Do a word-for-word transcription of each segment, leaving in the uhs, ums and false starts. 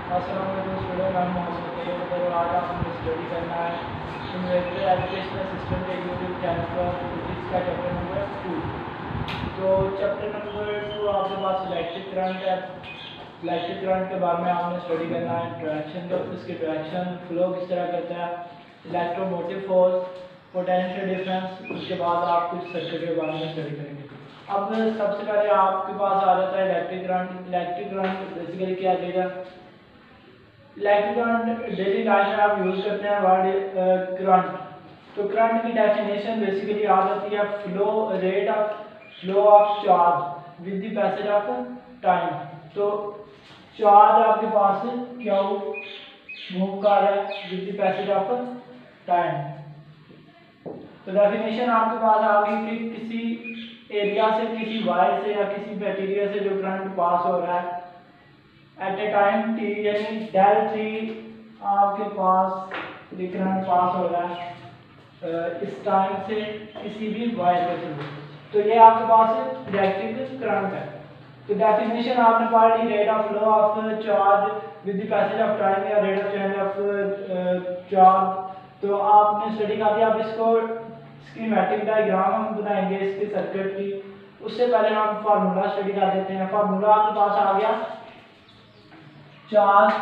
अस्सलाम वालेकुम स्टूडेंट, मैं मोहम्मद तैयब और आज आपको स्टडी करना है इन्वेस्टर एजुकेशनल सिस्टम के यूट्यूब चैनल पर इसका चैप्टर नंबर टू। तो चैप्टर नंबर टू आपके पास इलेक्ट्रिक करंट है। इलेक्ट्रिक करंट के बारे में आपने स्टडी करना है, डायरेक्शन का, इसकी डायरेक्शन फ्लो किस तरह करता है, इलेक्ट्रोमोटिव फोर्स, पोटेंशियल डिफरेंस। उसके बाद आप कुछ सर्किट के बारे में स्टडी करेंगे। अब सबसे पहले आपके पास आ जाता है electric current. Electric current basically क्या देगा? इलेक्ट्रिक करंट डेली लाइफ में आप यूज करते हैं वर्ड करंट। तो करंट की डेफिनेशन बेसिकली आ जाती है flow rate of flow of charge with the passage of time. तो चार्ज आपके पास क्या मूव कर रहा है with the passage of time. तो डेफिनेशन आपके पास आ गई कि किसी एरिया से, किसी वायर से या किसी मटेरियल से जो करंट पास हो रहा है एट ए टाइम टी, यानी डेल टी आपके पास करंट पास हो रहा है इस टाइम से किसी भी वायर के थ्रू। तो ये आपके पास इलेक्ट्रिक करंट है। तो डेफिनेशन आपने पढ़ ली, rate of flow of charge with the passage of time या rate of change of charge. तो आपने स्टडी कर दिया। अब इसको स्कीमेटिक डायग्राम हम बनाएंगे इसके सर्किट की। उससे पहले हम फार्मूला स्टडी कर देते हैं। फार्मूला आपके पास आ गया, चार्ज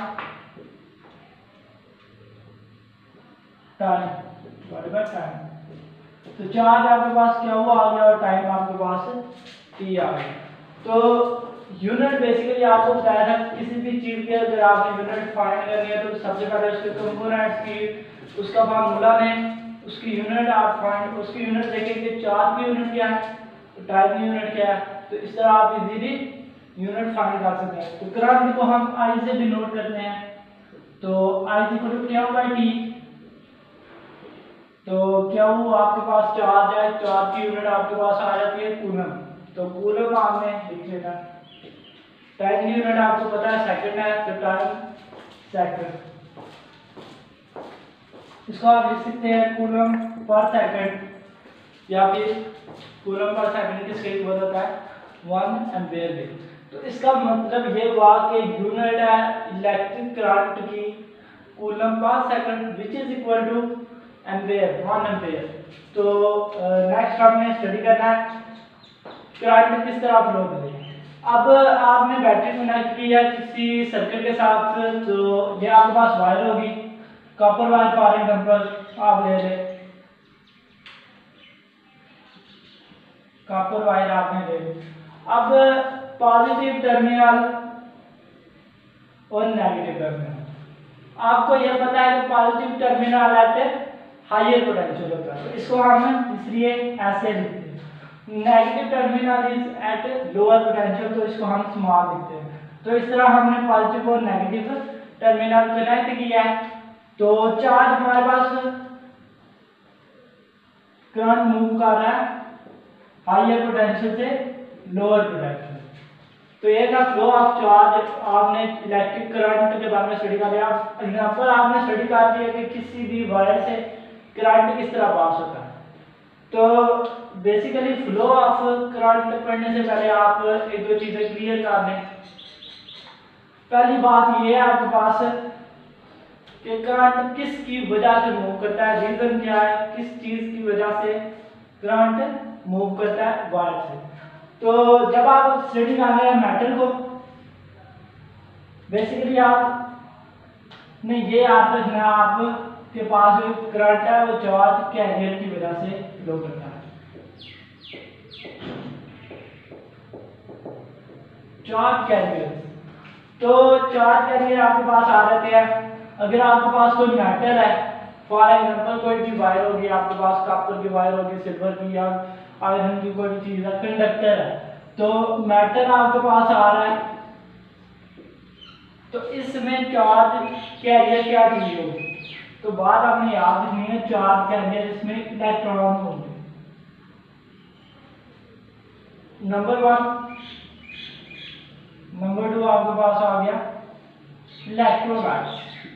टाइम बराबर टाइम। तो चार्ज आपके पास क्या हुआ आ गया और टाइम आपके पास टी आ गया। तो यूनिट बेसिकली आपको बताया था किसी भी चीज के अगर आपने यूनिट फाइंड करनी है तो सबसे पहले उसके कंपोनेंट्स की, उसका फार्मूला में उसकी यूनिट आप फाइंड, उसकी यूनिट देखेंगे चार्ज की यूनिट क्या है, तो टाइम की यूनिट क्या है। तो इस तरह आप इजीली यूनिट फाइंड कर सकते हैं। तो करंट को हम आई से डिनोट करते हैं। तो आई इक्वल टू क्या होगा टी। तो क्या हुआ आपके पास चार्ज है, चार्ज की यूनिट आपके पास आ जाती है कूलम। तो कूलम आपने लिख लेना। टाइम की यूनिट आपको पता है सेकंड है, तो टाइम सेकंड। इसको आप लिख सकते हैं कूलम पर सेकंड या फिर कूलम पर सेकंड किसके इक्वल होता है वन एम्पीयर के। तो इसका मतलब ये हुआ कि यूनिट है इलेक्ट्रिक करंट की coulomb per second which is equal to ampere, one ampere. तो नेक्स्ट हमने स्टडी करना है करंट किस तरह फ्लो करे। अब आपने बैटरी कनेक्ट की है किसी सर्किट के साथ। तो ये आपके पास वायर होगी, कॉपर वायर फॉर एग्जांपल आप ले लें, कॉपर वायर आपने ले ली। अब पॉजिटिव टर्मिनल और नेगेटिव टर्मिनल, आपको यह पता है कि positive terminal at higher potential होता है, तो इसको हम इसलिए ऐसे लिखते हैं। Negative terminal is at lower potential, तो इसको हम स्मॉल लिखते हैं। तो इस तरह हमने पॉजिटिव और नेगेटिव टर्मिनल कनेक्ट किया है। तो चार्ज हमारे पास करंट मूव कर रहा है हायर पोटेंशियल से लोअर पोटेंशियल। तो ये था फ्लो ऑफ चार्ज। आपने इलेक्ट्रिक करंट के बारे में स्टडी कर लिया। एग्जांपल आपने स्टडी कर लिया कि किसी भी वायर से करंट किस तरह पास होता है। तो बेसिकली फ्लो ऑफ करंट पढ़ने से पहले आप एक दो चीजें क्लियर कर लें। पहली बात ये है आपके पास कि करंट किसकी वजह से मूव करता है, रीजन क्या है, किस चीज की वजह से करंट मूव करता है वायर से। तो जब आप स्टडी कर रहे हैं मेटल को, बेसिकली आप ने ये याद रखना आपके पास जो करंट है वो चार्ज कैरियर की वजह से फ्लो करता है। चार्ज कैरियर, तो चार्ज कैरियर आपके पास आ जाते हैं। अगर आपके पास कोई मेटल है, फॉर एग्जांपल कोई भी वायर होगी आपके पास, कॉपर की वायर होगी, सिल्वर की या आयरन की कोई चीज है, कंडक्टर है, तो मेटल आपके पास आ रहा है। तो इसमें चार्ज कैरियर क्या चीज होगी, तो बात आपने याद रखनी है, चार्ज कैरियर इसमें इलेक्ट्रॉन होंगे। Number one. नंबर टू आपके पास आ गया इलेक्ट्रोलाइट।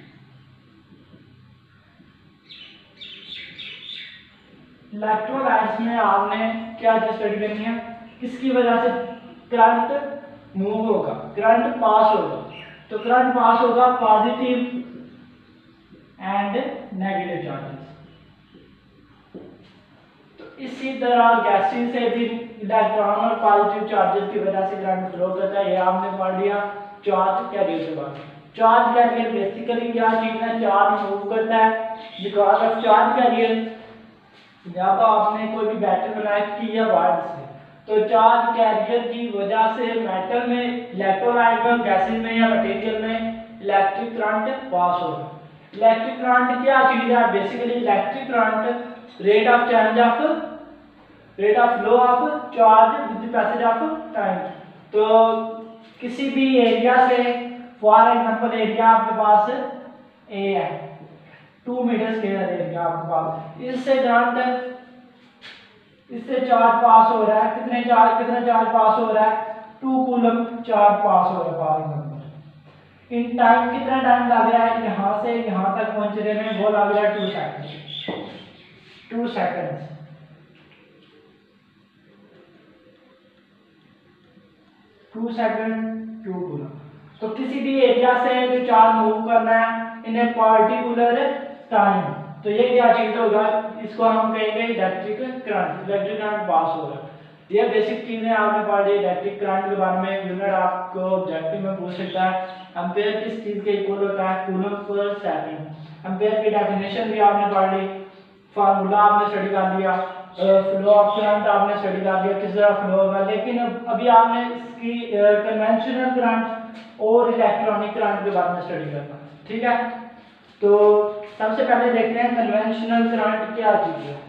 इलेक्ट्रोलाइट्स में आपने क्या चीज स्टडी करनी है, किसकी वजह से करंट मूव होगा, करंट पास होगा। तो करंट पास होगा पॉजिटिव एंड नेगेटिव चार्जेस। तो इसी तरह गैसेस से भी इलेक्ट्रॉन और पॉजिटिव चार्जेस की वजह से करंट फ्लो करता है। ये आपने पढ़ लिया चार्ज कैरियर के बाद। चार्ज कैरियर बेसिकली क्या चीज है, चार्ज मूव करता है बिकॉज ऑफ चार्ज कैरियर। जब आपने कोई भी बैटरी कनेक्ट की है वायर से, तो चार्ज कैरियर की वजह से मेटल में, इलेक्ट्रोलाइट में, गैसेस में या मटेरियल में इलेक्ट्रिक करंट पास होगा। इलेक्ट्रिक करंट क्या चीज है, basically electric current rate of change of rate of flow of charge with the passage of time. तो किसी भी एरिया से, फॉर एग्जांपल एरिया आपके पास ए है, टू मीटर स्क्वायर एरिया आपके पास, इससे करंट, इससे चार्ज पास हो रहा है, कितने चार्ज कितना चार्ज पास हो रहा है, टू कूलम चार्ज पास हो रहा है फॉर एग्जांपल। इन टाइम कितना टाइम लग रहा है यहाँ से यहाँ तक पहुंचने में, वो लग रहा है two second two second two second two coulomb. तो किसी भी एरिया से जो चार्ज मूव करना है इन ए पार्टिकुलर टाइम, तो ये क्या चीज होगा, इसको हम कहेंगे electric current. Electric current pass हो रहा है। ये बेसिक चीजें आपने पढ़ी इलेक्ट्रिक करंट के बारे में। यूनिट आपको ऑब्जेक्टिव में पूछ सकता है। एम्पेयर किस चीज के इक्वल होता है, कूलम पर सेकंड। एम्पेयर की डेफिनेशन भी आपने पढ़ ली, फार्मूला आपने स्टडी कर लिया, फ्लो ऑफ करंट आपने स्टडी कर लिया किस तरह फ्लो होगा। लेकिन अभी आपने इसकी कन्वेंशनल करंट और इलेक्ट्रॉनिक करंट के बारे में स्टडी करना, ठीक है। तो सबसे पहले देखते हैं कन्वेंशनल करंट क्या चीज है।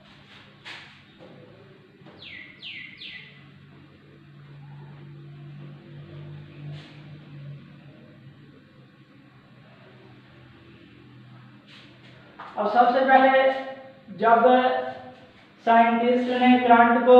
अब सबसे पहले जब साइंटिस्ट ने करंट को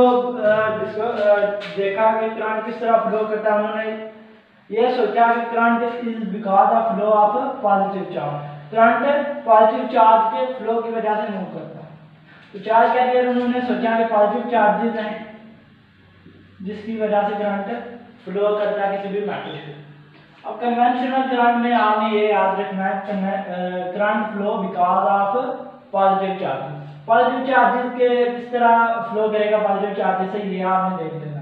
देखा कि करंट किस तरह फ्लो करता है, उन्होंने ये सोचा कि current is because of flow of positive charge. Current positive charge के फ्लो की वजह से मूव करता है। तो चार्ज कैरियर उन्होंने सोचा कि पॉजिटिव चार्जेस हैं जिसकी वजह से करंट फ्लो करता है किसी भी मेटल से। अब कन्वेंशनल करंट में आपने ये याद रखना है, current flow because of positive charges. Positive charges के किस तरह फ्लो करेगा पॉजिटिव चार्जेस से, ये आपने देख लेना।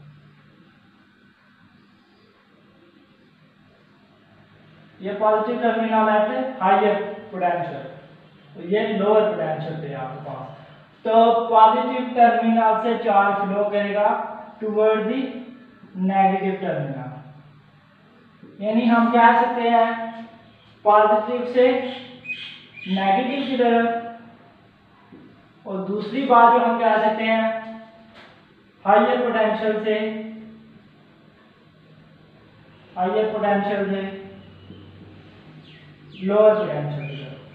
ये positive terminal at higher potential, ये लोअर पोटेंशियल पे आपके पास। तो पॉजिटिव टर्मिनल से चार्ज फ्लो करेगा टुवर्ड द नेगेटिव टर्मिनल। यानी हम कह सकते हैं पॉजिटिव से नेगेटिव की तरफ, और दूसरी बात जो हम कह सकते हैं हायर पोटेंशियल से हायर पोटेंशियल से लोअर पोटेंशियल की तरफ।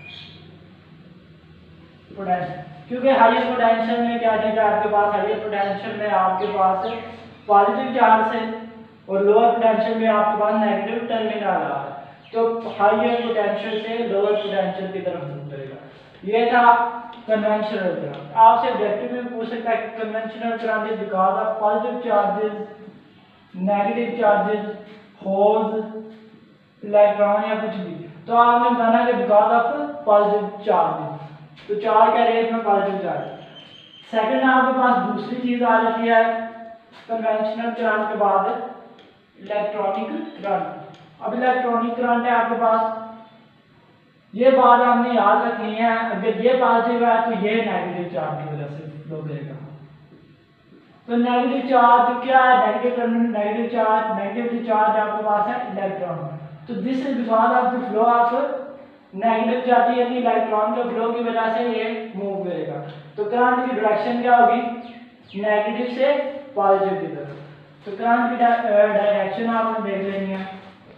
पोटेंशियल, क्योंकि हायर पोटेंशियल में क्या चीज है आपके पास, हायर पोटेंशियल में आपके पास पॉजिटिव चार्ज है और लोअर पोटेंशियल में आपके पास नेगेटिव टर्मिनल आ रहा है। तो हायर पोटेंशियल से लोअर पोटेंशियल की तरफ मूव करेगा। ये था कन्वेंशनल करंट। आपसे ऑब्जेक्टिव में पूछ सकता है कि conventional current is because of positive charges, negative charges, holes, electron या कुछ भी। तो आपने बताना कि बिकॉज ऑफ पॉजिटिव चार्जेस। तो चार्ज का रेट में पॉजिटिव चार्ज। सेकंड आपके पास दूसरी चीज आ जाती है कन्वेंशनल करंट के बाद इलेक्ट्रॉनिक करंट। अब इलेक्ट्रॉनिक करंट है आपके पास, ये बात आपने याद रखनी है, अगर ये पॉजिटिव है तो ये नेगेटिव चार्ज की वजह से फ्लो करेगा। तो नेगेटिव चार्ज क्या है, negative terminal negative charge, negative charge आपके पास है इलेक्ट्रॉन। तो this is because of the flow of negative charge, यानी इलेक्ट्रॉन के फ्लो की वजह से ये मूव करेगा। तो करंट की डायरेक्शन क्या होगी, नेगेटिव से पॉजिटिव की तरफ। तो करंट की डायरेक्शन आपने देख लेनी है,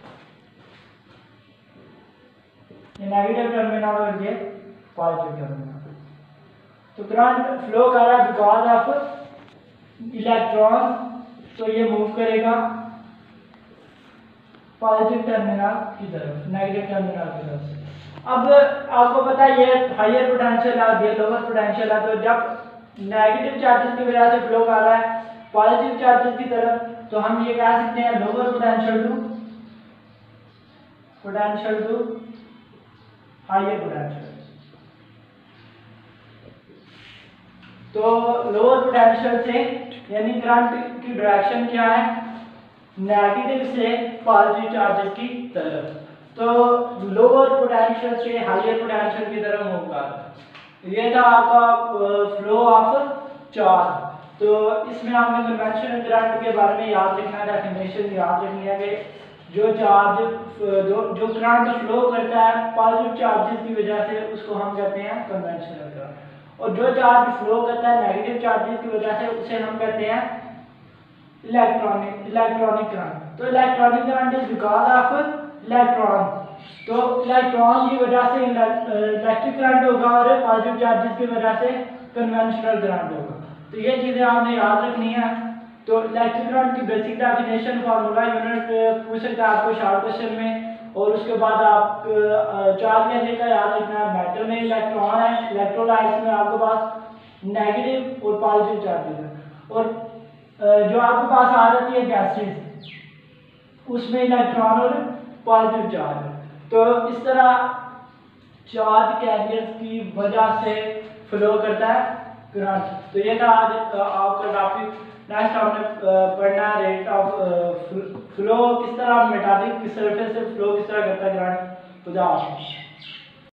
ये नेगेटिव टर्मिनल और ये पॉजिटिव टर्मिनल। तो करंट फ्लो कर रहा है बिकॉज ऑफ इलेक्ट्रॉन, तो ये मूव करेगा पॉजिटिव टर्मिनल की तरफ, नेगेटिव टर्मिनल की तरफ से। अब आपको पता है ये हायर पोटेंशियल है, ये लोअर पोटेंशियल है। तो जब नेगेटिव चार्जेस की वजह से फ्लो कर रहा है पॉजिटिव चार्जेस की तरफ, तो हम ये कह सकते हैं lower potential to potential to higher potential. तो लोअर पोटेंशियल से यानी करंट की डायरेक्शन क्या है, नेगेटिव से पॉजिटिव चार्जेस की तरफ। तो लोअर पोटेंशियल से हायर पोटेंशियल की तरफ होगा। ये था आपका फ्लो ऑफ चार्ज। तो इसमें आपने कन्वेंशनल करंट के बारे में याद रखना है, डेफिनेशन याद रखनी है कि जो चार्ज जो जो करंट फ्लो करता है पॉजिटिव चार्जेस की वजह से उसको हम कहते हैं कन्वेंशनल करंट, और जो चार्ज फ्लो करता है नेगेटिव चार्जेस की वजह से उसे हम कहते हैं इलेक्ट्रॉनिक इलेक्ट्रॉनिक करंट। तो electronic current is because of electron. तो इलेक्ट्रॉन की वजह से इलेक्ट्रिक करंट होगा और पॉजिटिव चार्जेस की वजह से कन्वेंशनल करंट होगा। तो ये चीजें आपने याद रखनी है। तो इलेक्ट्रिक करंट की बेसिक डेफिनेशन फार्मूला यूनिट पूछ सकता है आपको शॉर्ट क्वेश्चन में, और उसके बाद आप चार्ज करने का याद रखना है। मेटल में इलेक्ट्रॉन है, इलेक्ट्रोलाइट्स में आपके पास नेगेटिव और पॉजिटिव चार्जेस है, और जो आपके पास आ जाती है गैसेस उसमें इलेक्ट्रॉन और पॉजिटिव चार्ज है। तो इस तरह चार्ज कैरियर्स की वजह से फ्लो करता है करंट। तो ये था आज आपका टॉपिक। नेक्स्ट आपने पढ़ना रेट ऑफ फ्लो, किस तरह मेटालिक सरफेस से फ्लो किस तरह करता है करंट। खुदा हाफिज़।